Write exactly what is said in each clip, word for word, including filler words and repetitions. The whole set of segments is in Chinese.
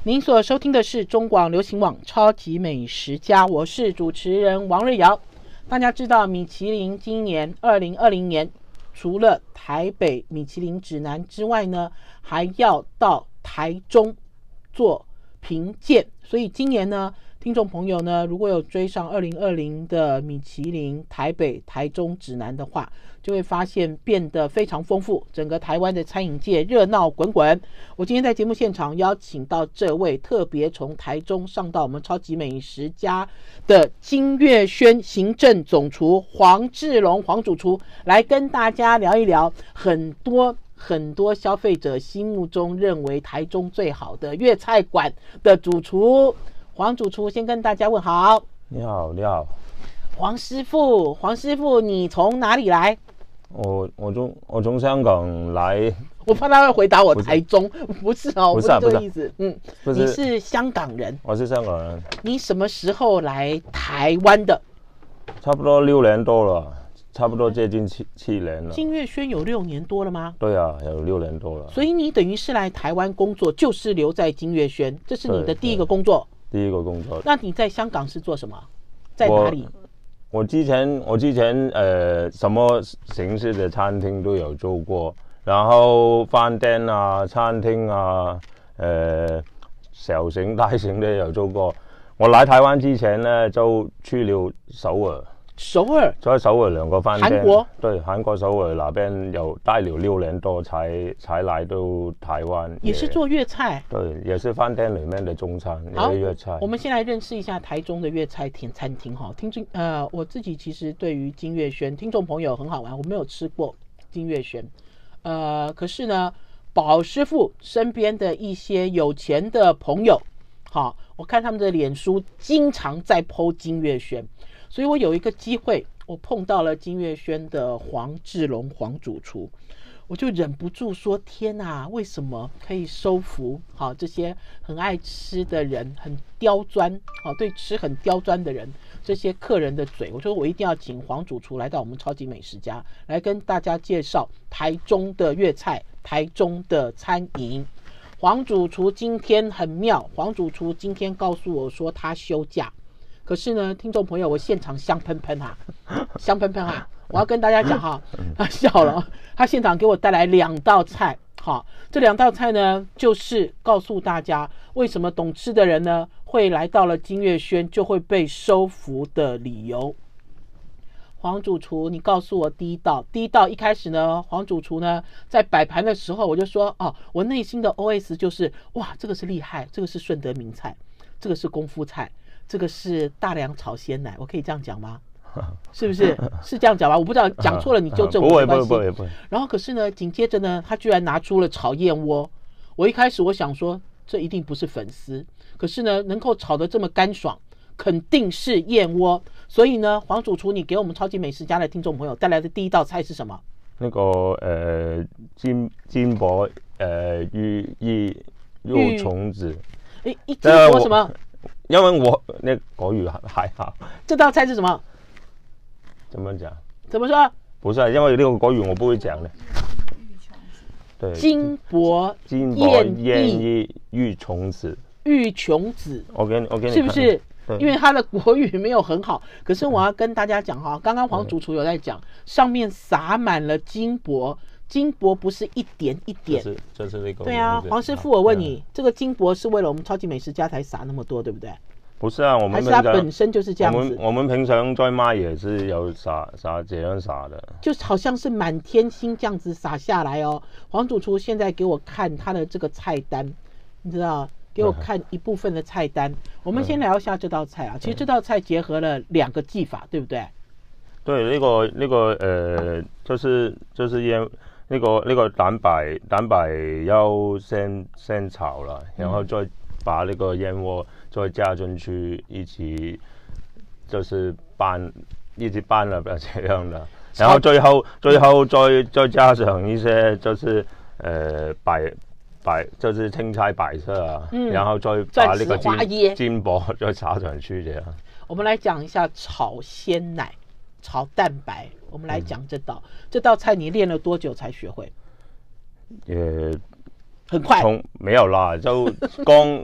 您所收听的是中广流行网超级美食家，我是主持人王瑞瑶。大家知道米其林今年二零二零年除了台北米其林指南之外呢，还要到台中做评鉴，所以今年呢，听众朋友呢，如果有追上二零二零的米其林台北、台中指南的话，就会发现变得非常丰富，整个台湾的餐饮界热闹滚滚。我今天在节目现场邀请到这位特别从台中上到我们超级美食家的金月轩行政总厨黄志龙黄主厨，来跟大家聊一聊很多很多消费者心目中认为台中最好的粤菜馆的主厨。黄主厨先跟大家问好。 你好，你好， 黄师傅，黄师傅，你从哪里来？ 我我从我从香港来。 我怕他会回答我台中，不是哦，不是这个意思。嗯，你是香港人？ 我是香港人。 你什么时候来台湾的？ 差不多六年多了，差不多接近七七年了。 金月轩有六年多了吗？ 对啊，有六年多了。 所以你等于是来台湾工作，就是留在金月轩，这是你的第一个工作。 第一个工作。 那你在香港是做什么？在哪里？ 我, 我之前我之前呃什么形式的餐厅都有做过，然后饭店啊、餐厅啊，呃小型大型的有做过。我来台湾之前呢，就去了首尔。 首爾， 在首爾兩個飯店， 韓國對，韓國首爾那邊有待了六年多才才來到台灣， 也是做粵菜， 對，也是飯店裡面的中餐，也是粵菜。 我們先來認識一下台中的粵菜甜餐廳哈。聽眾呃，我自己其實對於金月軒，聽眾朋友很好玩，我沒有吃過金月軒，呃，可是呢，寶師傅身邊的一些有錢的朋友，好，我看他們的臉書經常在 po 金月軒。所以我有一個機會，我碰到了金月軒的黃志龍黃主廚，我就忍不住說：天啊，為什麼可以收服好這些很愛吃的人，很刁鑽，好對吃很刁鑽的人，這些客人的嘴？我說我一定要請黃主廚來到我們超級美食家，來跟大家介紹台中的粵菜，台中的餐飲。黃主廚今天很妙，黃主廚今天告訴我說他休假。可是呢，聽眾朋友，我現場香噴噴啊，香噴噴啊！我要跟大家講哈，他笑了，他現場給我帶來兩道菜，好，這兩道菜呢，就是告訴大家為什麼懂吃的人呢，會來到了金月軒就會被收服的理由。黃主廚，你告訴我第一道，第一道一開始呢，黃主廚呢在擺盤的時候，我就說哦，我內心的 O S 就是哇，這個是厲害，這個是順德名菜，這個是功夫菜。這個是大良炒鮮奶，我可以這樣講嗎？是不是？是這樣講吧？我不知道講錯了你糾正我，沒關係。不會不會不會。然後可是呢，緊接着呢，他居然拿出了炒燕窩。我一開始我想說，這一定不是粉絲。可是呢，能夠炒得這麼乾爽，肯定是燕窩。所以呢，黃主廚，你給我們超級美食家的聽眾朋友帶來的第一道菜是什麼？ 那個呃煎煎薄呃玉玉肉蟲子。 誒，一煎薄什麼？ 因為我那國語還好。 這道菜是什麼？ 怎麼講？ 怎麼說？ 不是，因為那個國語我不會講的。對， 金箔金箔燕翼玉蟲子。 玉瓊子， 我給你，我給你， 是不是？因為他的國語沒有很好，可是我要跟大家講哈，剛剛黃主廚有在講，上面撒滿了金箔。金箔不是一點一點， 就是就是那個。 對啊，黃師傅，我問你，這個金箔是為了我們超級美食家才撒那麼多，對不對？ 不是啊，我們還是它本身就是這樣子。 我們我們平常在賣也是有撒撒這樣撒的， 就好像是滿天星這樣子撒下來哦。黃主廚現在給我看他的這個菜單，你知道，給我看一部分的菜單。我們先聊一下這道菜啊，其實這道菜結合了兩個技法，對不對？ 對，那個那個呃，就是就是因。那個那個蛋白蛋白要先先炒了，然後再把那個燕窩再加進去，一起就是拌，一起拌了這樣的。然後最後最後再再加上一些就是呃白白就是青菜白色啊，嗯、然後再把那個煎煎薄再插上去這樣。 我們來講一下炒鮮奶。炒蛋白，我們來講這道、嗯、這道菜你練了多久才學會？ 也很快， 從沒有啦，就剛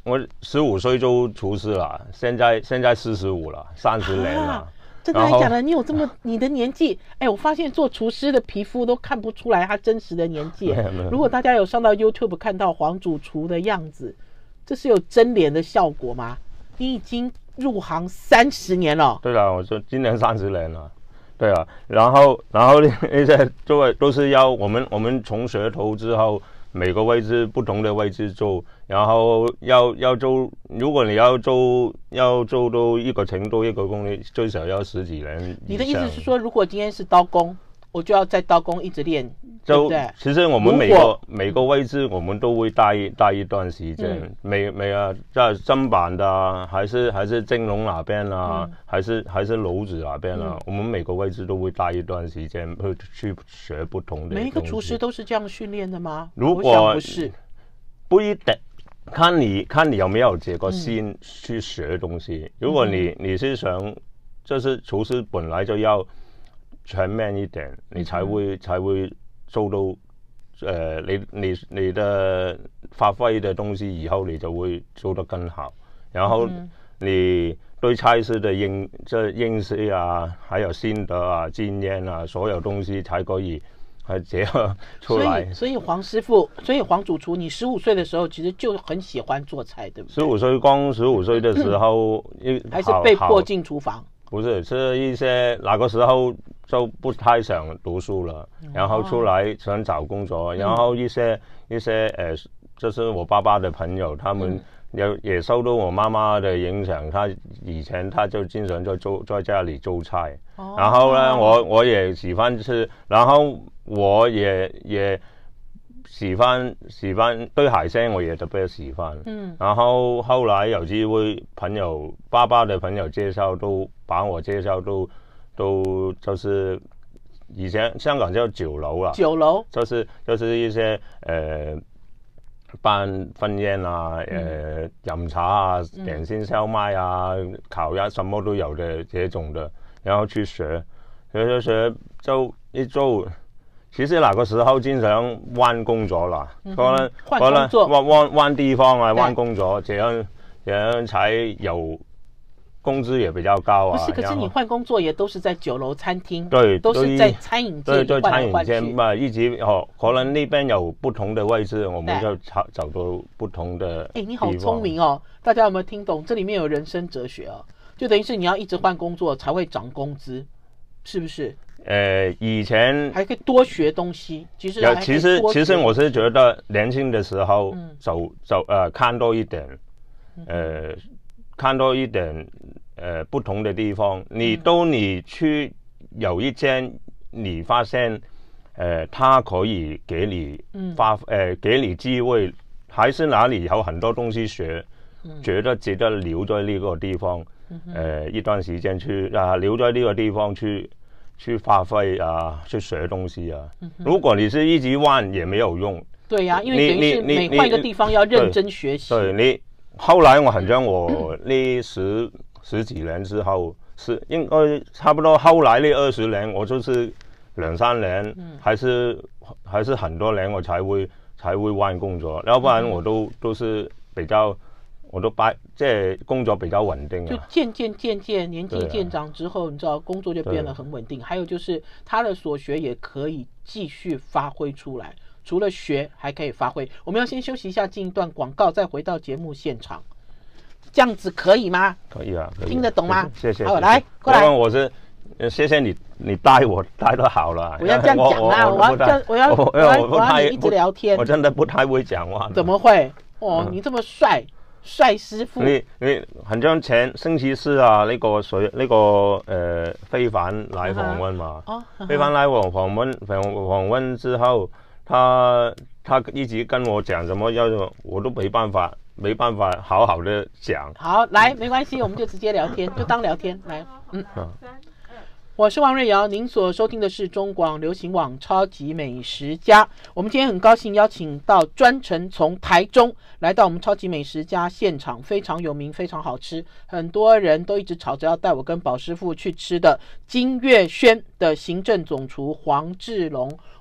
我十五岁就厨师了，现在现在四十五了，三十年了。啊真的还假的？你有这么你的年纪？哎，我发现做厨师的皮肤都看不出来他真实的年纪。如果大家有上到 YouTube 看到黄主厨的样子，这是有真脸的效果吗？你已经入行三十年了。 对了，我说今年三十年了。对啊，然后然后那些都都是要我们我们从学徒之后，每个位置不同的位置做，然后要要做，如果你要做要做到一个程度一个功力，最少要十几年。 你的意思是说，如果今天是刀工，我就要在刀工一直练，对不对？ 其实我们每个每个位置我们都会带一带一段时间，嗯、每每啊在砧板的、啊，还是还是蒸笼那边啊，嗯、还是还是炉子那边啊、嗯，我们每个位置都会带一段时间去去学不同的。 每一个厨师都是这样训练的吗？ 如果不是， 不一定。看你看你有没有这个心去学东西。嗯、如果你你是想，就是厨师本来就要全面一点，你才会、嗯、才会做到，呃，你你你的发挥的东西以后你就会做得更好。然后你对菜式的认这认识啊，还有心得啊、经验啊，所有东西才可以。结合出来， 所以所以黄师傅，所以黄主厨，你十五岁的时候其实就很喜欢做菜，对不对？ 十五岁，刚十五岁的时候， 嗯、还是被迫进厨房？ 不是，是一些那个时候就不太想读书了，嗯、然后出来想找工作，嗯、然后一些一些呃，就是我爸爸的朋友，他们也、嗯、也受到我妈妈的影响，他以前他就经常在做在家里做菜，哦、然后呢，我我也喜欢吃，然后。我也也喜欢喜欢对海鲜，我也特别喜欢。嗯，然后后来有机会，朋友爸爸的朋友介绍，都把我介绍都都就是以前香港叫酒樓啦， 酒樓就是就是一些呃辦婚宴啊，呃飲茶啊，點心燒賣啊，烤鴨什麼都有的這種的，然後去學學學學就一做。其實那個時候經常換工作啦， 嗯、 可能可能換換換地方啊，換工作，這樣這樣才有工資也比較高啊。 不是，可是你換工作也都是在酒樓餐廳， 對， 都是在餐飲界對餐飲界嘛，一直哦，可能那邊有不同的位置，我們就找找到不同的。 哎，你好聰明哦！大家有沒有聽懂？這裡面有人生哲學哦，就等於是你要一直換工作才會漲工資，是不是？ 呃，以前還可以多學東西，其實其實其實我是覺得年輕的時候就、嗯、就呃看多一點，呃看多一點呃不同的地方。你當你去有一間你發現呃他可以給你發、嗯、呃給你機會，還是哪裡有很多東西學，嗯、覺得值得留在呢個地方，嗯、呃一段時間去啊留在呢個地方去。去發揮啊，去學東西啊、嗯。如果你是一直換，也沒有用。 對呀、啊，因為等於是每換一個地方要認真學習。 對，對你後來我好像我呢十十幾年之後，是應該差不多後來呢二十年，我就是兩三年，嗯、還是還是很多年我才會才會換工作，要不然我都、嗯、都是比較。我都把即係工作比較穩定、啊， 就漸漸漸漸年紀漸長之後、啊，你知道工作就變得很穩定。還有就是他的所學也可以繼續發揮出來，除了學還可以發揮。我們要先休息一下，進一段廣告，再回到節目現場。這樣子可以嗎？ 可以啊，可以啊， 聽得懂嗎？ 謝謝。 好，謝謝來過來。 我是謝謝你，你帶我帶得好了。 不要這樣講啦，我要這我要我要我要你一直聊天。 我真的不太會講話。 怎麼會？哦，你這麼帥。帥師傅， 你你很像前星期四啊，呢、這個水呢、這個誒、呃、非凡來訪問嘛，啊啊、非凡來訪訪問訪訪問之後，他他一直跟我講什麼要，我都沒辦法沒辦法好好的講。 好，來沒關係，我們就直接聊天，就當聊天來，嗯。我是王瑞瑤，您所收聽的是中廣流行網超級美食家。我們今天很高興邀請到專程從台中來到我們超級美食家現場，非常有名，非常好吃，很多人都一直吵着要帶我跟寶師傅去吃的金月軒的行政總廚黃志龍。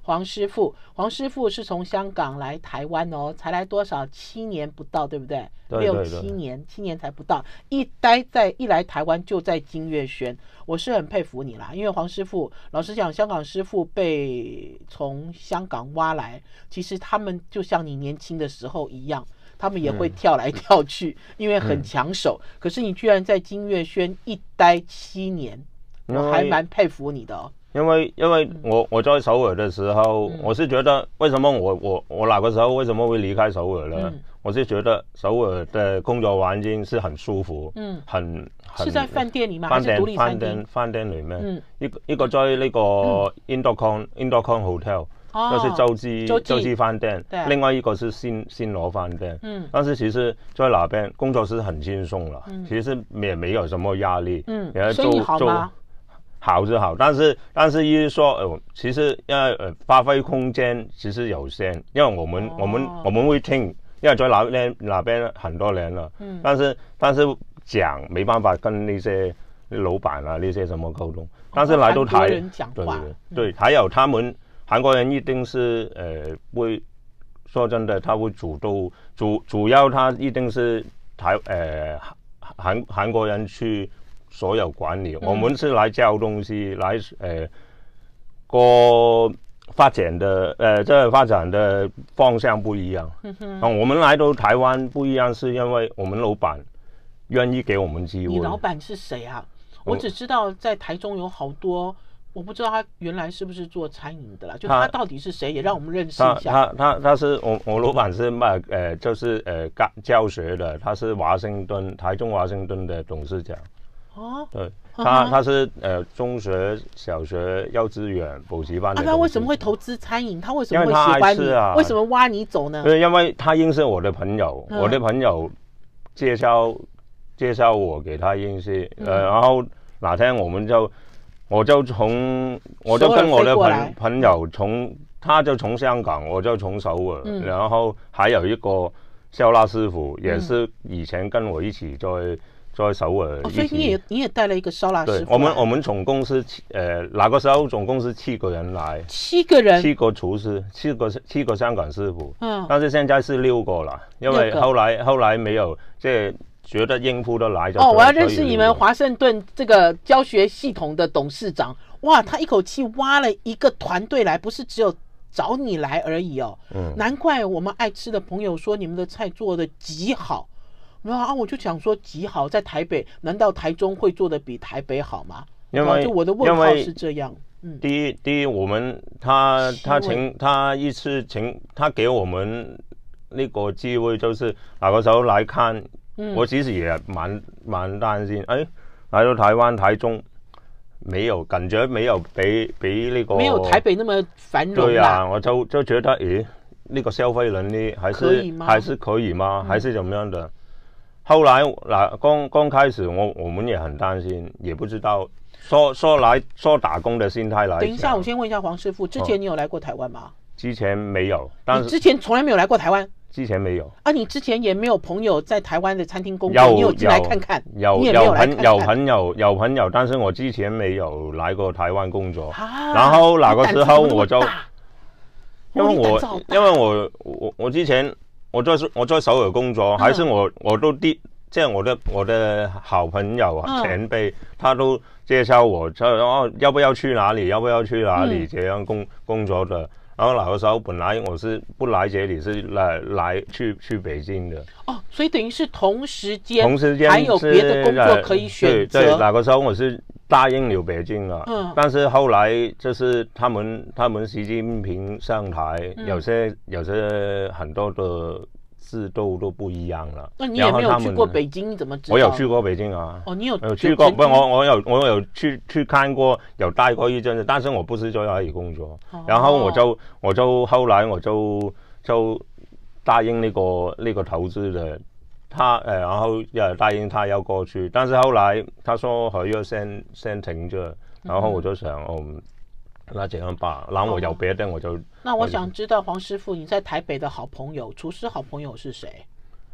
黄师傅，黄师傅是从香港来台湾哦，才来多少？七年不到，对不对？ 对对对， 六七年，七年才不到，一待在一来台湾就在金月轩，我是很佩服你啦。因为黄师傅，老实讲，香港师傅被从香港挖来，其实他们就像你年轻的时候一样。他们也会跳来跳去，嗯、因为很抢手。嗯、可是你居然在金月轩一待七年，我还蛮佩服你的哦。 因为因为我我在首尔的时候，嗯、我是觉得为什么我我我那个时候为什么会离开首尔呢？嗯、我是觉得首尔的工作环境是很舒服，嗯，很很是在饭店里吗？还是独立餐厅？ 饭店里面，嗯，一个一個在那個 Indocon、嗯、Indocon Hotel。哦、就是洲际洲际饭店，另外一个是新新罗饭店。嗯，但是其实在那边工作是很轻松了，嗯、其实也没有什么压力。嗯， 生意好吗？ 好是好，但是但是一说，呃，其实因为呃发挥空间其实有限，因为我们、哦、我们我们会听，因为在那边那边很多年了。嗯，但是但是讲没办法跟那些老板啊那些什么沟通，但是来到台， 人讲话对对，还有他们。韩国人一定是呃会说真的，他会主动主主要他一定是台呃韩韩国人去所有管理，嗯、我们是来教东西，来呃个发展的呃这发展的方向不一样。嗯哼，啊，我们来到台湾不一样，是因为我们老板愿意给我们机会。 你老板是谁啊？我只知道在台中有好多。我不知道他原来是不是做餐饮的啦，就他到底是谁，也让我们认识一下。 他他 他, 他是我我老板是卖呃就是呃教学的，他是华盛顿台中华盛顿的董事长。哦，对，他他是呃中学、小学、幼稚园、补习班的。 啊，他为什么会投资餐饮？他为什么会喜欢你？ 啊、 为什么挖你走呢？ 对，因为他认识我的朋友，嗯、我的朋友介绍介绍我给他认识，嗯、呃，然后哪天我们就。我就从我就跟我的朋朋友从他就从香港，我就从首尔，嗯、然后还有一个烧腊师傅，也是以前跟我一起在在首尔、 哦。所以你也你也带了一个烧腊师傅。 我们我们总共是呃那个时候总共是七个人来， 七个人， 七个厨师，七个七个香港师傅。嗯，但是现在是六个了，因为后来后来没有这。觉得应付得来就哦，我要认识你们华盛顿这个教学系统的董事长。哇，他一口气挖了一个团队来，不是只有找你来而已哦。嗯，难怪我们爱吃的朋友说你们的菜做的极好。啊，我就想说极好，在台北难道台中会做的比台北好吗？ 因为就我的问号是这样。 嗯，第一第一，我们他他请他一次请他给我们那个机会，就是那个时候来看。嗯、我其实也蛮蛮担心，哎，来到台湾台中没有感觉没有比比那個没有台北那么繁荣啦。 对啊，我就就觉得，咦，那個消費能力還是還是可以嗎？還是怎麼樣的？後來嗱，剛剛開始我我們也很擔心，也不知道說說來說打工的心態來。 等一下，我先問一下黃師傅，之前你有來過台灣嗎？哦、 之前沒有，但你之前從來沒有來過台灣。 之前沒有啊，你之前也沒有朋友在台灣的餐廳工作，你有進來看看？ 有有有朋有朋友有朋友，但是我之前沒有來過台灣工作。啊、然後那個時候我就，因為我因為我我我之前我在我在首爾工作，嗯、還是我我都第即係我的我的好朋友啊前輩，他都介紹我，然後要不要去哪裡，要不要去哪裡、嗯、這樣工工作的。然後那個時候本來我是不來這裡，是來來去去北京的。 哦，所以等於是同時間， 同時間還有別的工作可以選擇。 對，對，那個時候我是答應了北京了。嗯。但是後來就是他們他們習近平上台，嗯、有些有些很多的制度都不一樣了。 那你也沒有去過北京，你怎麼知道？ 我有去過北京啊。 哦，你有有去過？不，我我有我有去去看過，有待過一陣子，但是我不是在那裡工作。哦、然後我就我就後來我就就答應那個那個投資的，他誒、呃，然後也答應他要過去，但是後來他說合約先先停着，然後我就想，嗯。嗯那這樣吧，然後我有別的我就。 那我想知道黃師傅，你在台北的好朋友，廚師好朋友是誰？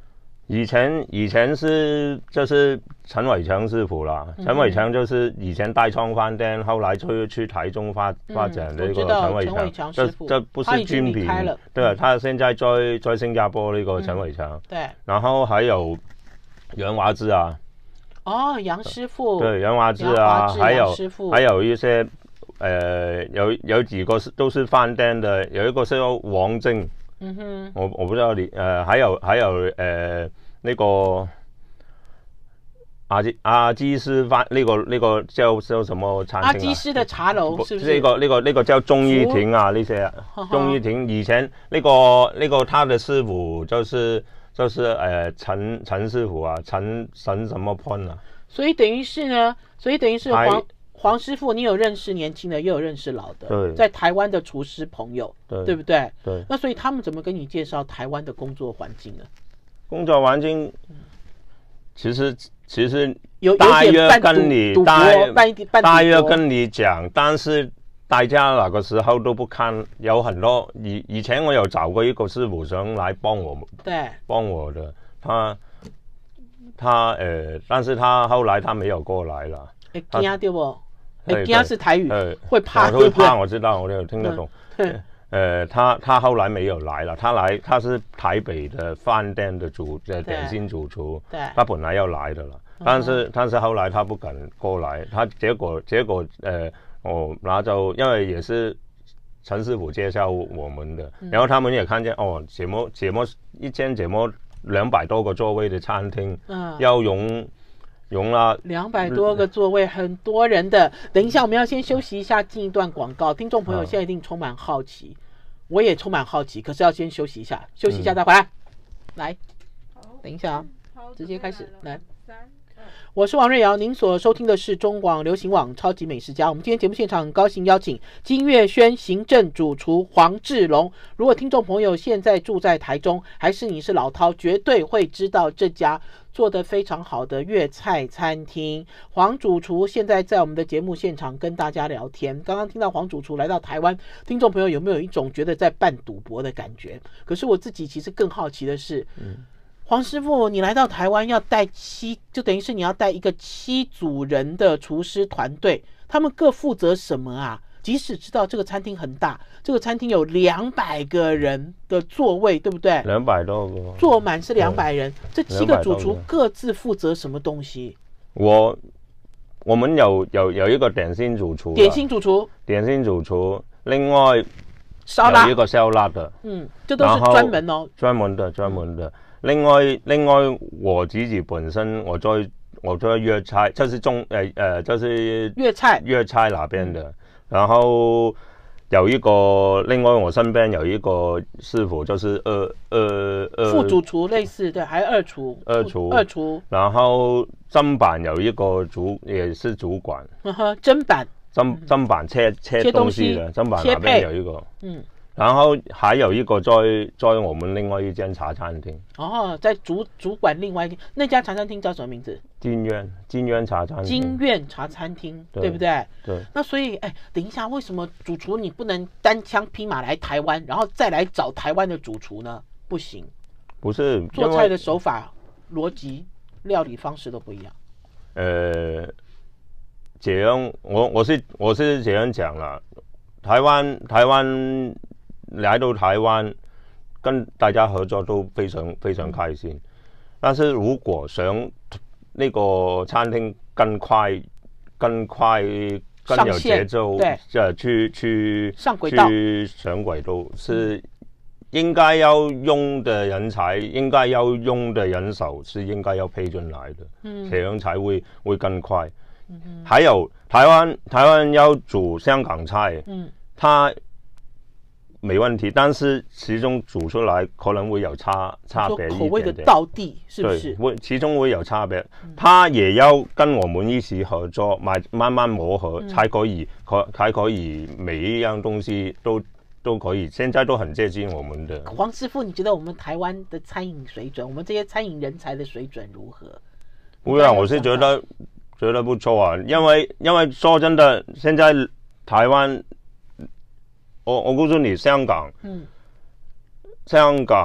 以前以前是就是陈伟强师傅啦，嗯、陈伟强就是以前代创饭店，后来去去台中发发展的一个陈伟强，这这不是军品，对、嗯，他现在在在新加坡那个陈伟强、嗯， 对， 然后还有杨华志啊， 哦，杨师傅， 对，杨华志啊，还有还有一些呃有有几个是都是饭店的，有一个是王晶。嗯哼，我我不知道你呃，还有还有呃那个阿基阿基斯饭那个那个叫叫什么餐厅、啊？ 阿基斯的茶楼是不是？ 那個那個那個叫鐘依婷啊，那些鐘依婷以前那個那個他的師傅就是就是呃陳陳師傅啊，陳陳什麼潘啊？ 所以等於是呢，所以等於是黃。黄师傅，你有认识年轻的，也有认识老的， 对， 在台湾的厨师朋友， 对， 对不对？ 对。 那所以他们怎么跟你介绍台湾的工作环境呢？ 工作环境，其实其实有大约跟你大大约跟你讲，但是大家那个时候都不看，有很多以以前我有找过一个师傅想来帮我， 对， 帮我的，他他呃，但是他后来他没有过来了， 会惊对不？会惊是台语，会怕， 会怕，我知道，我有听得懂。嗯、呃，他他后来没有来了，他来他是台北的饭店的主呃点心主厨， 对， 他本来要来的了，但是、嗯、但是后来他不敢过来，他结果结果呃哦，然后就因为也是陈师傅介绍我们的，嗯、然后他们也看见哦，怎么怎么一间怎么两百多个座位的餐厅，嗯，要用。用了两百多个座位，很多人的。等一下，我们要先休息一下，进一段广告。听众朋友现在一定充满好奇，我也充满好奇，可是要先休息一下，休息一下再回来。嗯、来，等一下啊，直接开始来。我是王瑞瑶，您所收听的是中广流行网超级美食家。我们今天节目现场很高兴邀请金月轩行政主厨黄志龙。如果听众朋友现在住在台中，还是你是老饕，绝对会知道这家做得非常好的粤菜餐厅。黄主厨现在在我们的节目现场跟大家聊天。刚刚听到黄主厨来到台湾，听众朋友有没有一种觉得在办赌博的感觉？可是我自己其实更好奇的是，嗯，黄师傅，你来到台湾要带七，就等于是你要带一个七组人的厨师团队，他们各负责什么啊？即使知道这个餐厅很大，这个餐厅有两百个人的座位，对不对？ 两百多个， 坐满是两百人。这七个主厨各自负责什么东西？ 我我们有有有一个点心主厨， 点心主厨， 点心主厨，另外烧腊有一个烧腊的， 嗯，这都是专门哦， 专门的专门的。另外，另外我自己本身我在我在粤菜，就是中呃呃，就是粤菜粤菜那边的。嗯、然后有一个，另外我身边有一个师傅，就是二二二副主厨类似对，还有二厨二厨二厨。 然后砧板有一个主也是主管， 呵呵，砧板砧砧板切切东西的，砧板那边有一个，嗯。然后还有一个在在我们另外一间茶餐厅哦，在主主管另外一那家茶餐厅叫什么名字？ 金苑金苑茶餐厅。 金苑茶餐厅， 对, 对不对？ 对。 那所以，哎，等一下，为什么主厨你不能单枪匹马来台湾，然后再来找台湾的主厨呢？不行， 不是做菜的手法、逻辑、料理方式都不一样。 呃，这样我我是我是这样讲了，台湾台湾。来到台湾跟大家合作都非常非常开心，但是如果想那个餐厅更快更快更有节奏， 对， 呃去去上轨道去上轨道是应该要用的人才，应该要用的人手是应该要配进来的，嗯，这样才会会更快。嗯，还有台湾台湾要煮香港菜，嗯，它没问题，但是其中煮出来可能会有差差别一点点， 口味的道地是不是？ 会其中会有差别，嗯、他也要跟我们一起合作，慢慢慢磨合，嗯、才可以可才可以每一样东西都都可以，现在都很接近我们的。 黄师傅，你觉得我们台湾的餐饮水准，我们这些餐饮人才的水准如何？ 不啊，我是觉得觉得不错啊，因为因为说真的，现在台湾。我我告诉你，香港，嗯，香港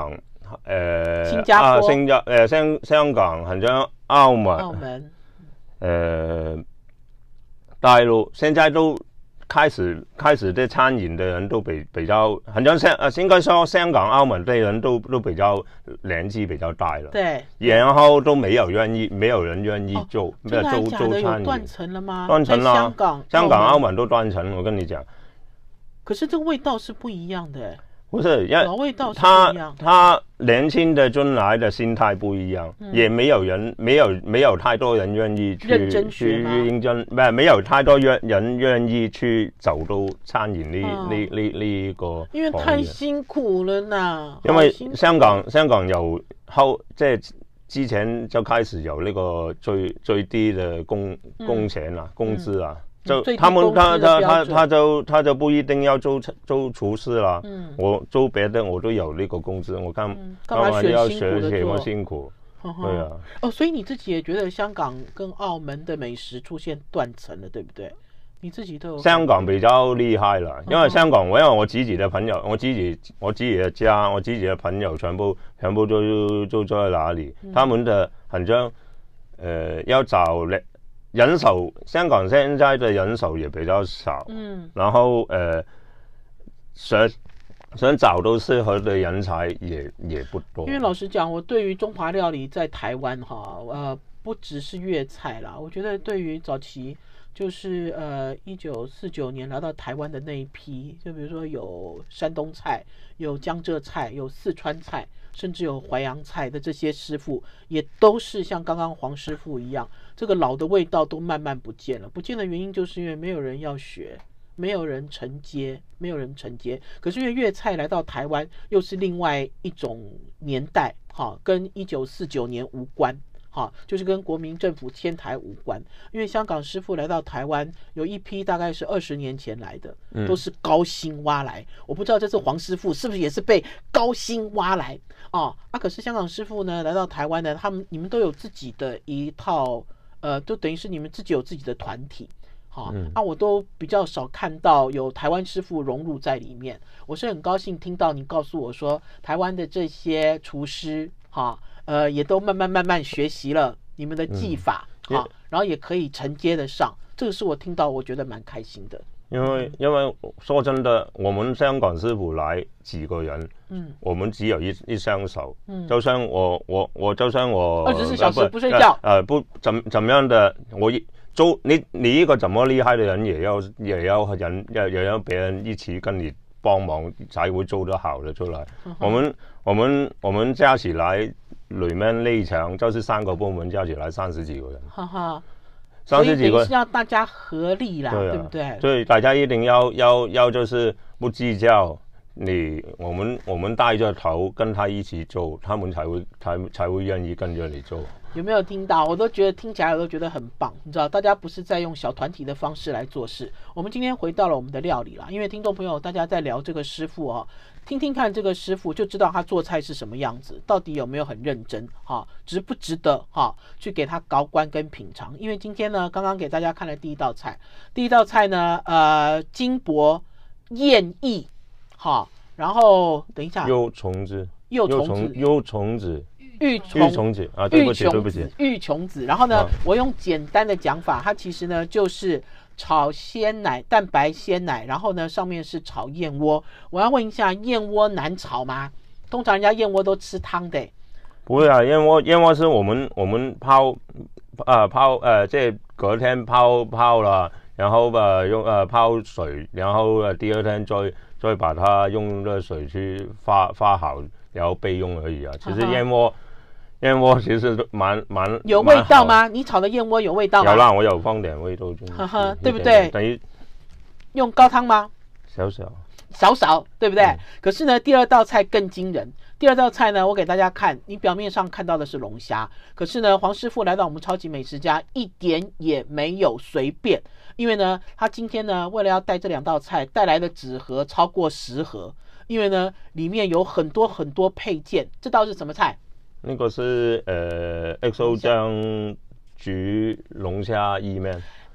呃新加坡、 啊、新加呃香香港，好像澳门， 澳门， 呃，大陆现在都开始开始对餐饮的人都比比较，好像香呃应该说香港、澳门的人都都比较年纪比较大了， 对， 然后都没有愿意，没有人愿意做， 哦、 没有做做餐饮， 断层了吗？ 断层了， 香港、 香港、澳门都断层，我跟你讲。 可是这个味道是不一样的， 不是， 老味道是不一样。 他他年轻的进来的心态不一样， 嗯、 也没有人没有没有太多人愿意去认真学吗？ 去认真，没没有太多人愿意去走到餐饮呢呢呢呢一個， 因為太辛苦了呐。 因為香港香港由後即係之前就開始有呢個最最低嘅工工錢啊，工資啊。就他們他他他他就他就不一定要做做廚師啦，嗯，我做別的我都有呢個工資，我幹幹嘛要學什麼辛苦？對啊， 哦，所以你自己也覺得香港跟澳門的美食出現斷層了，對不對？你自己都有香港比較厲害啦，因為香港我因為我自己的朋友，我自己我自己的家，我自己的朋友全部全部都都在那裡，嗯、他們的好像呃要找人手，香港現在的人手也比較少，嗯，然後呃想想找到適合的人才也也不多。 因為老實講，我對於中華料理在台灣哈，呃，不只是粵菜啦，我覺得對於早期就是呃一九四九年來到台灣的那一批，就比如說有山東菜、有江浙菜、有四川菜，甚至有淮揚菜的這些師傅，也都是像剛剛黃師傅一樣，這個老的味道都慢慢不見了。不見的原因就是因為沒有人要學，沒有人承接，沒有人承接。可是因為粵菜來到台灣，又是另外一種年代，哈，跟一九四九年無關，哈，就是跟國民政府遷台無關。因為香港師傅來到台灣，有一批大概是二十年前來的，都是高薪挖來。嗯、我不知道這次黃師傅是不是也是被高薪挖來哦？啊，可是香港師傅呢來到台灣呢，他們你們都有自己的一套，呃，都等於是你們自己有自己的團體。好、哦，那、嗯啊、我都比較少看到有台灣師傅融入在裡面。我是很高興聽到你告訴我說，台灣的這些廚師，哈、哦，呃，也都慢慢慢慢學習了你們的技法，嗯哦、然後也可以承接得上。這個是我聽到我覺得蠻開心的。 因為因為說真的，我們香港師傅來幾個人，嗯，我們只有一一雙手，嗯，就算我我我就算我二十四小時不睡覺， 呃不怎怎麼樣的我一。做你你一個怎麼厲害的人，也要也要人也也要別人一起跟你幫忙，才會做得好的出來。Uh huh. 我們我們我們加起來裏面內場就是三個部門加起來三十幾個人。哈哈、uh，三十幾個，所以是要大家合力啦，對，啊、對不對？ 所以大家一定要要要就是不計較你，我們我們帶着頭跟他一起做，他們才會才才會願意跟着你做。 有沒有聽到？我都覺得聽起來我都覺得很棒，你知道，大家不是在用小團體的方式來做事。我們今天回到了我們的料理啦，因為聽眾朋友大家在聊這個師傅哦，聽聽看這個師傅就知道他做菜是什麼樣子，到底有沒有很認真哈，值不值得哈去給他高官跟品嘗。因為今天呢，剛剛給大家看了第一道菜，第一道菜呢，呃，金箔燕翼哈，然後等一下， 幼蟲子， 幼蟲子， 幼蟲子。 玉瓊子啊，對不起，對不起， 玉瓊子。然後呢，啊、我用簡單的講法，它其實呢就是炒鮮奶，蛋白鮮奶，然後呢上面是炒燕窩。我要問一下，燕窩難炒嗎？通常人家燕窩都吃湯的。 不會啊，燕窩燕窩是我們我們泡啊泡呃，即係隔天泡泡了，然後呃用呃泡水，然後呃第二天再再把它用熱水去發發好，然後備用而已啊。其實燕窩。啊燕窩其實都蠻蠻有味道嗎？你炒的燕窩有味道嗎？ 有啦，我有放點味道進去， 呵呵，對不對？ 等於用高湯嗎？ 少少， 少少，對不對？ 嗯、 可是呢，第二道菜更驚人。第二道菜呢，我給大家看，你表面上看到的是龍蝦，可是呢，黃師傅來到我們超級美食家，一點也沒有隨便，因為呢，他今天呢，為了要帶這兩道菜，帶來的紙盒超過十盒，因為呢，裡面有很多很多配件。這道是什麼菜？ 那個是呃 X O 醬煮龍蝦意麵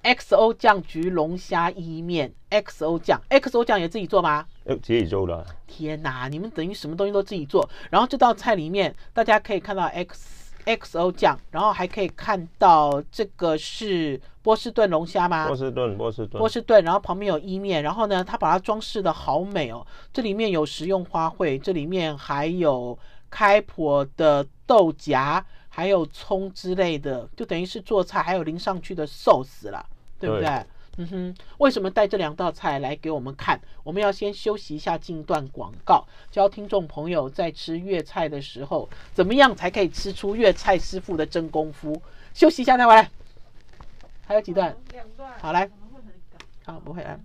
X O 酱焗龙虾意面 ，X O 酱 ，X O 酱也自己做吗？ 自己做的。 天哪，你们等于什么东西都自己做。然后这道菜里面，大家可以看到 X X O 酱，然后还可以看到这个是波士顿龙虾吗？ 波士顿，波士顿， 波士顿。然后旁边有意面，然后呢，它把它装饰的好美哦。这里面有食用花卉，这里面还有开剖的豆荚，还有葱之类的，就等于是做菜，还有淋上去的寿司啦。对不对？对，嗯哼，为什么带这两道菜来给我们看？我们要先休息一下，进一段广告，教听众朋友在吃粤菜的时候，怎么样才可以吃出粤菜师傅的真功夫？休息一下再回来。还有几段？两段。好，来。好，不会来。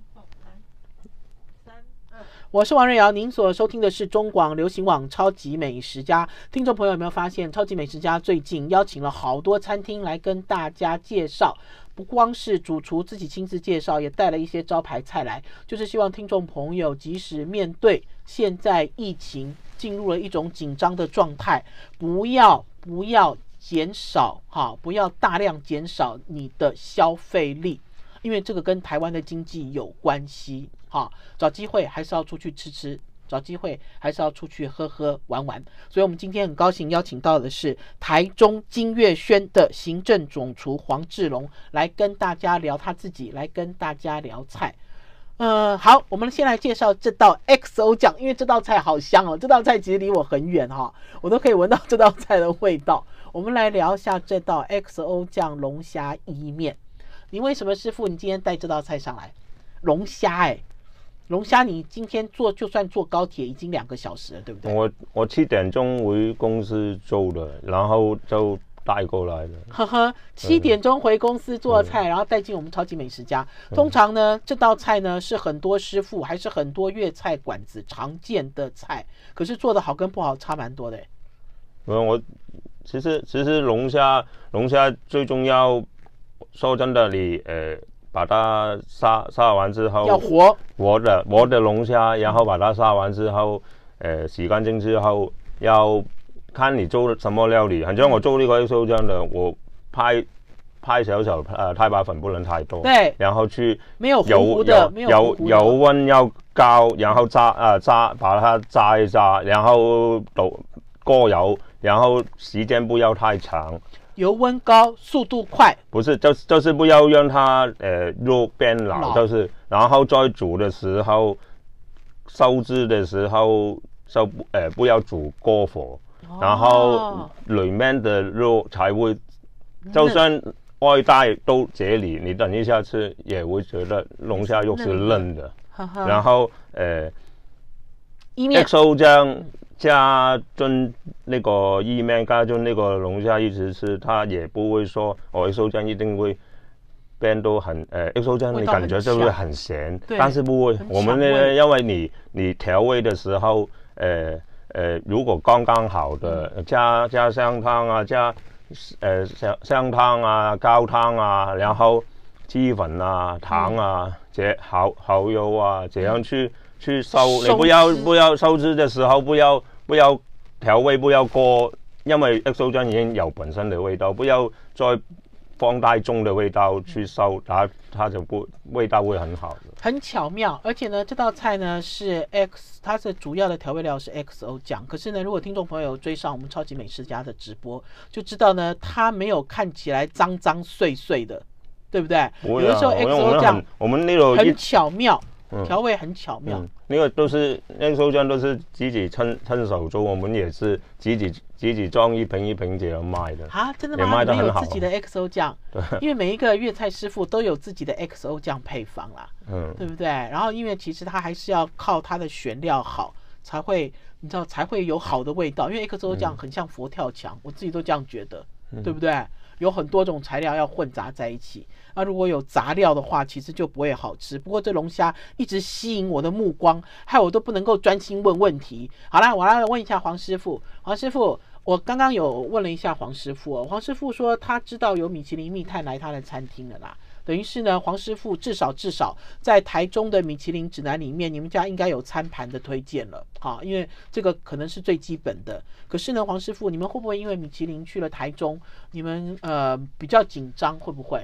我是王瑞瑶，您所收听的是中广流行网超级美食家。听众朋友有没有发现，超级美食家最近邀请了好多餐厅来跟大家介绍，不光是主厨自己亲自介绍，也带了一些招牌菜来，就是希望听众朋友即使面对现在疫情进入了一种紧张的状态，不要不要减少哈，不要大量减少你的消费力，因为这个跟台湾的经济有关系。好，找机会还是要出去吃吃，找机会还是要出去喝喝玩玩。所以我们今天很高兴邀请到的是台中金月轩的行政总厨黄志龙，来跟大家聊他自己，来跟大家聊菜。呃，好，我们先来介绍这道 X O 酱，因为这道菜好香哦，这道菜其实离我很远哈、哦，我都可以闻到这道菜的味道。我们来聊一下这道 X O 酱龙虾意面。你为什么师傅你今天带这道菜上来？龙虾哎、欸。龙虾，你今天坐就算坐高铁已经两个小时了，对不对？ 我我七点钟回公司做的，然后就带过来的。 呵呵，七点钟回公司做菜，然后带进我们超级美食家。通常呢，这道菜呢是很多师傅还是很多粤菜馆子常见的菜，可是做的好跟不好差蛮多的。 嗯，我其实其实龙虾龙虾最重要，说真的，你呃。把它杀杀完之后， 要活活的活的龙虾，然后把它杀完之后，呃，洗干净之后，要看你做什么料理。好像我做那个 X O 这样的，我拍拍小小呃太白粉不能太多， 对， 然后去没有糊糊的，没有油油温要高，然后炸啊、呃、炸把它炸一炸，然后倒过油，然后时间不要太长。 油温高，速度快， 不是，就就是不要让它呃肉变老，就是然后在煮的时候，收汁的时候就呃不要煮过火，哦、然后里面的肉才会，就算外带都这里，你等一下吃也会觉得龙虾肉是嫩的，然后呃， 意面 X O 酱。加进那个意面，加进那个龙虾一直吃，它也不会说哦 ，X O 酱一定会变都很呃 ，X O 酱你感觉就会很咸，但是不会。我们呢，因为你你调味的时候，呃呃，如果刚刚好的，嗯、加加香汤啊，加呃香香汤啊、高汤啊，然后鸡粉啊、糖啊，这蚝蚝油啊，这样去。嗯去收，你不要不要收汁的时候不要不要调味不要过，因为 X O 酱已经有本身的味道，不要再放太重的味道去收，它它就不味道会很好的。 很巧妙，而且呢，这道菜呢是 X， 它的主要的调味料是 X O 酱。可是呢，如果听众朋友追上我们超级美食家的直播，就知道呢，它没有看起来脏脏碎碎的，对不对？ 不会啊、 有的时候 X O 酱我们那种很巧妙。调味很巧妙、嗯嗯， 那个都是那时候酱都是自己亲亲手做，我们也是自己自己装一瓶一瓶这样卖的啊，真的吗？也卖得很好。有自己的 X O 酱，对，因为每一个粤菜师傅都有自己的 X O 酱配方啦，嗯，对不对？然后因为其实它还是要靠它的选料好，才会你知道才会有好的味道，因为 X O 酱很像佛跳墙、嗯，我自己都这样觉得，嗯、对不对？有很多种材料要混杂在一起，那如果有杂料的话，其实就不会好吃。不过这龙虾一直吸引我的目光，害我都不能够专心问问题。好啦，我来问一下黄师傅。黄师傅，我刚刚有问了一下黄师傅、哦，黄师傅说他知道有米其林密探来他的餐厅了啦。等于是呢，黄师傅至少至少在台中的米其林指南里面，你们家应该有餐盘的推荐了啊，因为这个可能是最基本的。可是呢，黄师傅，你们会不会因为米其林去了台中，你们呃比较紧张？会不会？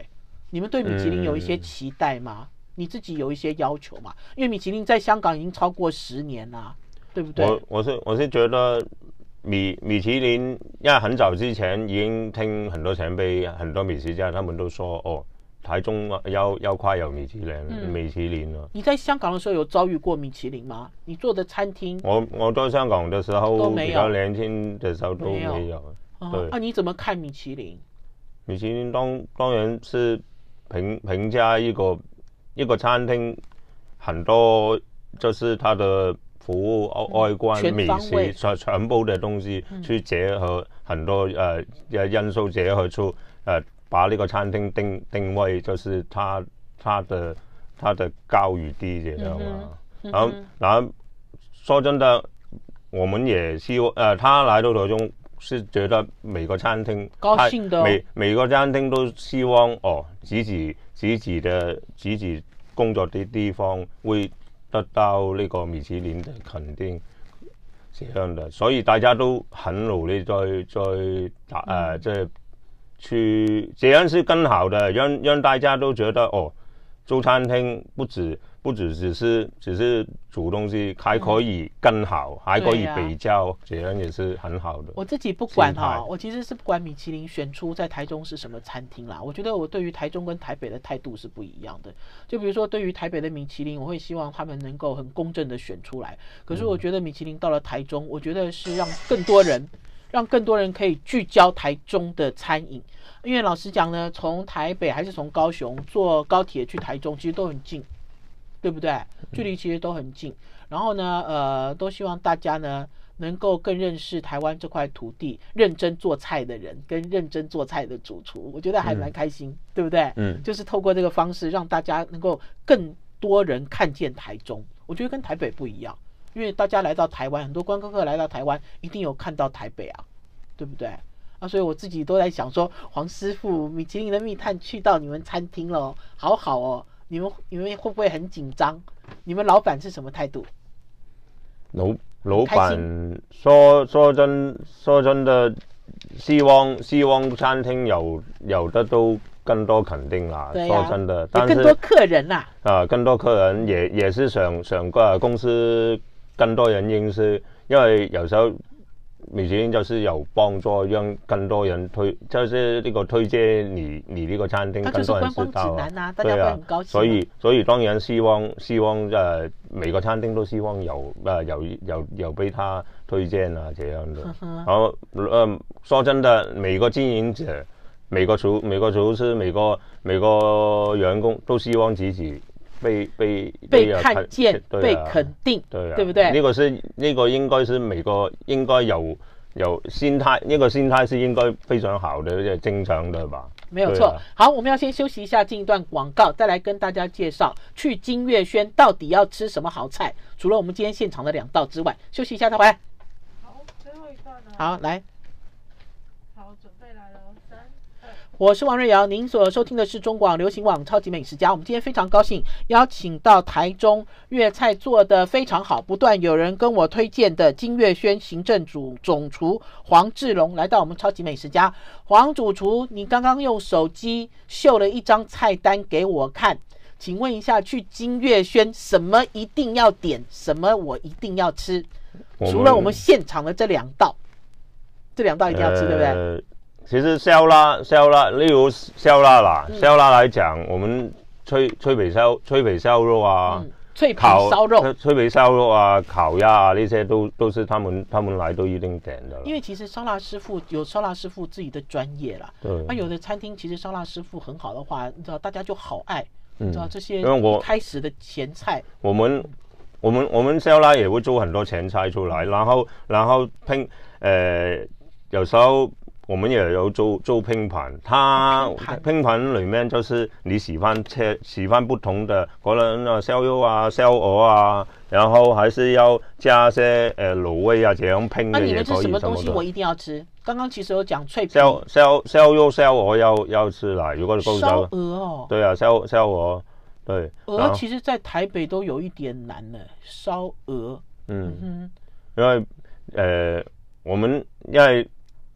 你们对米其林有一些期待吗？嗯、你自己有一些要求吗？因为米其林在香港已经超过十年了，对不对？ 我我是我是觉得米米其林，因为很早之前已经听很多前辈、很多美食家他们都说，哦，台中要要快有米其林，嗯、米其林了。 你在香港的时候有遭遇过米其林吗？你做的餐厅？ 我我在香港的时候，比较年轻的时候都没有。没有对，啊，你怎么看米其林？米其林当当然是评评价一个一个餐厅，很多就是它的服务、外观、美食，全部的东西去结合很多呃因素结合出呃，把那个餐厅定定位，就是它它的它的高与低这样嘛。嗯、然后然后说真的，我们也希望呃，他来到台中。是觉得每个餐厅高兴的、哦， 每每个餐厅都希望哦，自己自己的自己工作的地方會得到呢個米其林的肯定，這樣的，所以大家都很努力在在打呃，即係去，這樣是更好的，讓讓大家都覺得哦，做餐廳不止不只只是只是煮東西，還可以更好，嗯、還可以比較，啊、這樣也是很好的。 我自己不管哈，我其實是不管米其林選出在台中是什麼餐廳啦。我覺得我對於台中跟台北的態度是不一樣的。就比如說對於台北的米其林，我會希望他們能夠很公正的選出來。可是我覺得米其林到了台中，我覺得是讓更多人，讓更多人可以聚焦台中的餐飲。因為老實講呢，從台北還是從高雄坐高鐵去台中，其實都很近。對不對？距離其實都很近，然後呢，呃，都希望大家呢能夠更認識台灣這塊土地，認真做菜的人跟認真做菜的主廚，我覺得還蠻開心，嗯、對不對？嗯，就是透過這個方式，讓大家能夠更多人看見台中。我覺得跟台北不一樣，因為大家來到台灣，很多觀光客來到台灣，一定有看到台北啊，對不對？啊，所以我自己都在想說，黃師傅，米其林的密探去到你們餐廳了，好好哦。你們你們會不會很緊張？你們老闆是什麼態度？ 老老闆說說真說真的，希望希望餐廳有有得到更多肯定啦。啊、說真的，但是更多客人啦、啊。啊， 更多客人也也是想想個公司更多人認識，因為有時候。米其林就是有幫助，讓更多人推，就是呢個推薦你你呢個餐廳，更多人知道啊。 啊大家會很高興、啊。 所以所以當然希望希望誒、呃、每個餐廳都希望有誒有有有被他推薦啊，這樣的。然後呃說真的，每個經營者、每個廚、每個廚師、每個每個員工都希望自己。被被被看見、啊、被肯定， 對、啊、 對不對？ 呢個是呢、這個應該是每個應該有有心態，呢、這個心態是應該非常好的，而且正常的吧？ 沒有錯。啊、好，我們要先休息一下，進一段廣告，再來跟大家介紹去金月軒到底要吃什麼好菜。除了我們今天現場的兩道之外，休息一下再回來。 好，最後一段呢？ 好，來。 好，準備來了。 我是王瑞瑤，您所收聽的是中廣流行網超級美食家。我們今天非常高興邀請到台中粵菜做得非常好，不斷有人跟我推薦的金月軒行政主總廚黃志龍來到我們超級美食家。黃主廚，你剛剛用手機秀了一張菜單給我看，請問一下，去金月軒什麼一定要點，什麼我一定要吃？除了我們現場的這兩道，這兩道一定要吃，呃、對不對？ 其實燒臘燒臘，例如燒臘啦，嗯、燒臘來講，我們脆脆皮燒脆皮燒肉啊， 嗯、脆皮燒肉、 脆皮燒肉啊、烤鴨啊，那些都都是他們他們來都一定點的。 因為其實燒臘師傅有燒臘師傅自己的專業啦， 對， 那、啊、有的餐廳其實燒臘師傅很好的話，你知道大家就好愛， 嗯、 你知道這些開始的前菜。 我們我們我們燒臘也會做很多前菜出來，然後然後拼呃有時候。我們也有做做拼盤，它拼盤裏面就是你喜歡切喜歡不同的，可能啊燒肉啊、燒鵝啊，然後還是要加些呃滷味啊，這樣拼的也可以。那你們是什麼東西我一定要吃？剛剛其實有講脆皮。 燒燒燒肉、燒鵝要要吃啦，如果夠燒鵝哦。 對啊，燒燒鵝，對。 鵝其實在台北都有一點難呢，燒鵝。 嗯，嗯因為呃我們因為。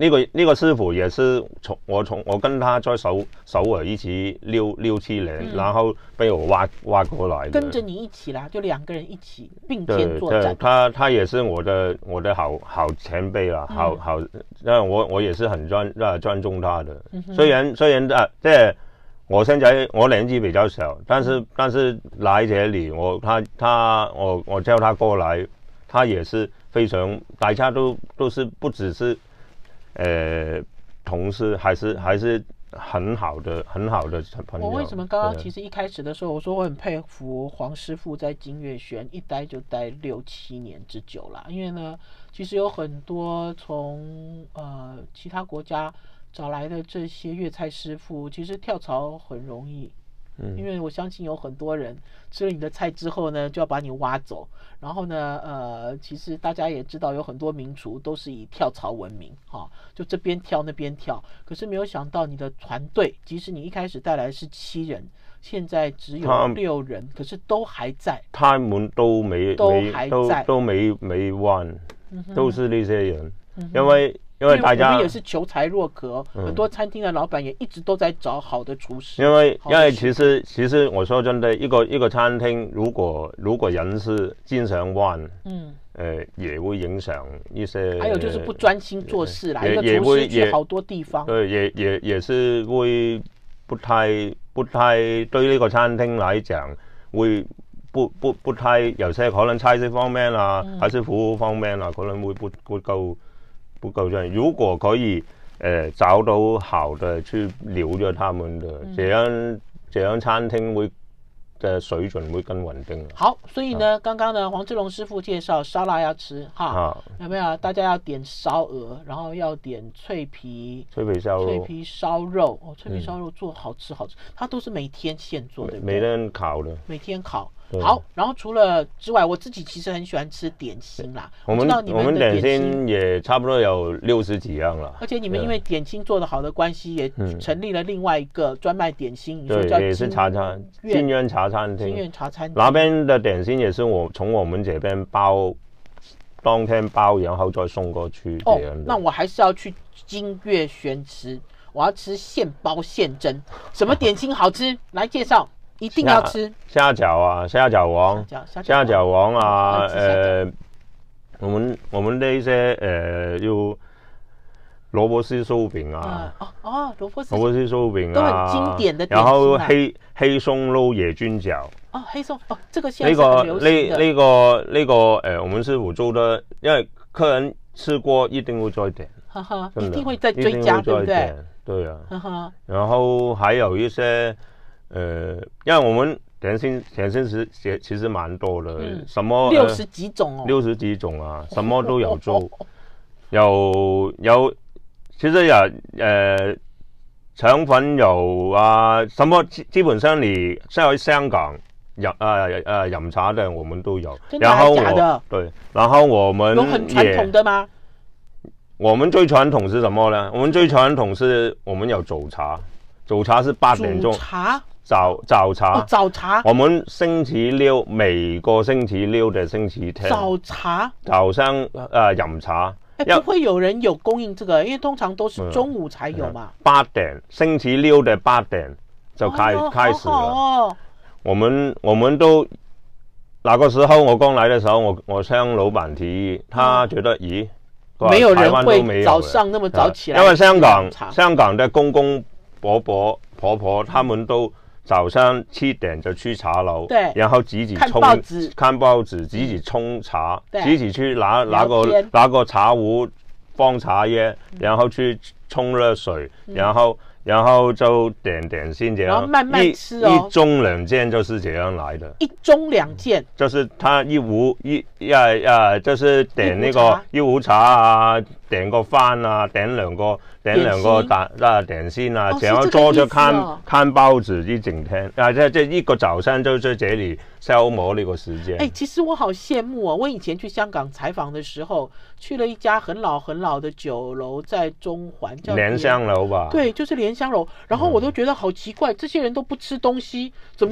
那个那个师傅也是从我从我跟他在首首尔一起六六七年，嗯、然后被我挖挖过来的， 跟着你一起啦，就两个人一起并对肩作战。 对，他他也是我的我的好好前辈啦，好好，那我我也是很尊呃尊重他的。嗯、虽然虽然啊，即係我现在我年纪比较小，但是、嗯、但是来这里我他他我我叫他过来，他也是非常，大家都都是不只是。呃，同事还是还是很好的很好的朋友。 我为什么刚刚其实一开始的时候，我说我很佩服黄师傅在金月轩一待就待六七年之久啦，因为呢，其实有很多从呃其他国家找来的这些粤菜师傅，其实跳槽很容易。嗯，因为我相信有很多人吃了你的菜之后呢，就要把你挖走。然后呢，呃，其实大家也知道，有很多名厨都是以跳槽闻名，哈、哦，就这边跳那边跳。可是没有想到你的团队，即使你一开始带来是七人，现在只有六人，可是都还在。 他们都没都还在， 都都没没忘，都是那些人，嗯、因为。因为大家我们也是求才若渴、嗯，很多餐厅的老板也一直都在找好的厨师。 因为因为其实其实我说真的，一个一个餐厅如果如果人是经常换，嗯，呃，也会影响一些。 还有就是不专心做事啦，一个厨师去好多地方。 对，也也也是会不太不太对呢個餐廳嚟講會不不不太，有些可能菜式方面啊，嗯、還是服務方面啊，可能會不不夠。不夠這樣，如果可以，呃，找到好的去留着他們的，嗯、這樣這樣餐廳會的水準會更穩定。 好，所以呢，啊、剛剛呢，黃志龍師傅介紹燒臘要吃哈，啊、有沒有？大家要點燒鵝，然後要點脆皮， 脆皮燒肉， 脆皮燒肉哦，脆皮燒肉做好吃好吃，它都是每天現做的， 每天烤的， 每天烤。好，然后除了之外，我自己其实很喜欢吃点心啦。 我们我, 我们点心也差不多有六十几样了。 而且你们因为点心做得好的关系，也成立了另外一个专卖点心， 嗯、对， 叫也是茶餐金苑茶餐厅。 金苑茶餐厅那边的点心也是我从我们这边包，当天包，然后再送过去。 哦，那我还是要去金月轩吃，我要吃现包现蒸。什么点心好吃？来介绍。一定要吃虾饺啊，虾饺王，虾饺王啊，呃，我们我们的一些呃，有萝卜丝酥饼啊， 哦哦，萝卜丝萝卜丝酥饼啊， 都很经典的点心、啊。 然后黑黑松露野菌饺， 哦，黑松哦，这个现在是很流行的。 那个那个那个呃，我们师傅做的，因为客人吃过一定会再点， 哈哈，一定会再追加，对不对？ 对啊，哈哈。然后还有一些。呃，因为我们点心点心是其其实蛮多的，嗯、什么六十几种哦， 六十几种啊，什么都有做，有有，其實有誒腸粉有啊，什麼基基本上你在香港飲啊啊飲茶的我們都有， 真的還是假的？ 對，然後我們有很傳統的嗎？ 我們最傳統是什麼呢？我們最傳統是我們有早茶，早茶是八點鐘。 茶。 早早茶、 哦，早茶。 我們星期六每個星期六的星期天。 早茶。 早上呃飲茶。 哎，不會有人有供應這個，因為通常都是中午才有嘛。 八點，星期六的八點就開、哦、開始了。好好哦。我們我們都那個時候我剛來的時候，我我向老闆提議，他覺得、嗯、咦， 沒有人會早上那麼早起來。 因為香港香港的公公婆婆婆婆他們都。早上七點就去茶樓， 對， 然後自己沖看報紙， 看報紙自己沖茶， 對， 自己去拿拿個拿個茶壺放茶葉，然後去沖熱水，嗯、然後然後就點點心這樣， 然後慢慢吃哦， 一盅兩件就是這樣來的， 一盅兩件， 就是他一壺一呀呀，就是點那個一壺茶啊，點個飯啊，點兩個。點兩個大啊點心啊，然後坐着看、哦、看報紙一整天啊，這這一個早上就在這裡消磨那個時間。 哎，其實我好羨慕哦！我以前去香港採訪的時候，去了一家很老很老的酒樓，在中環叫蓮香樓吧？ 對，就是蓮香樓。然後我都覺得好奇怪，嗯、這些人都不吃東西，怎麼都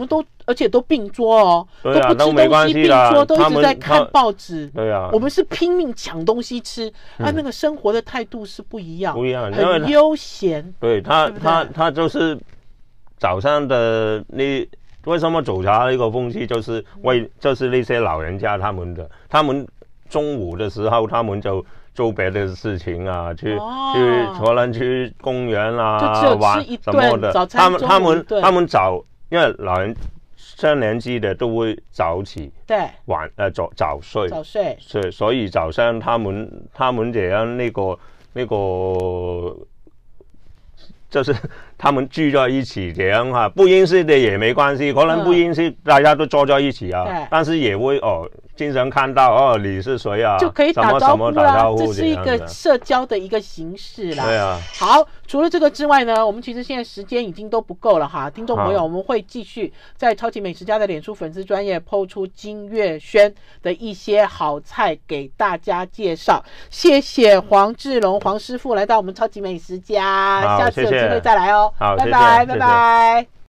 而且都并桌哦， 对啊， 都不吃没关东西，并系啦桌都一他们直在看他报纸。 对啊， 我们是拼命抢东西吃，啊， 嗯那个生活的态度是不一样， 不一样因为很悠闲。 对他对不对他他就是早上的你为什么走茶那个风气就是为就是那些老人家他们的，他们中午的时候他们就做别的事情啊，去、 哦、 去可能去公园啊， 就只有玩吃一什么的。 顿早餐， 他们他们中午一顿他们早，因为老人上年纪的都会早起， 对， 晚呃早早睡， 早睡， 所所以早上他们他们这样那个那个。就是他们聚在一起这样哈，不认识的也没关系，可能不认识，大家都坐在一起啊， 嗯、 但是也会哦，经常看到哦你是谁啊， 就可以打招呼啦， 招呼这是一个社交的一个形式啦。 对啊。 好，除了这个之外呢，我们其实现在时间已经都不够了哈，听众朋友，我们会继续在超级美食家的脸书粉丝专页po出金月轩的一些好菜给大家介绍。谢谢黄志龙黄师傅来到我们超级美食家，下次有机会再来哦。 好， 拜拜，拜拜。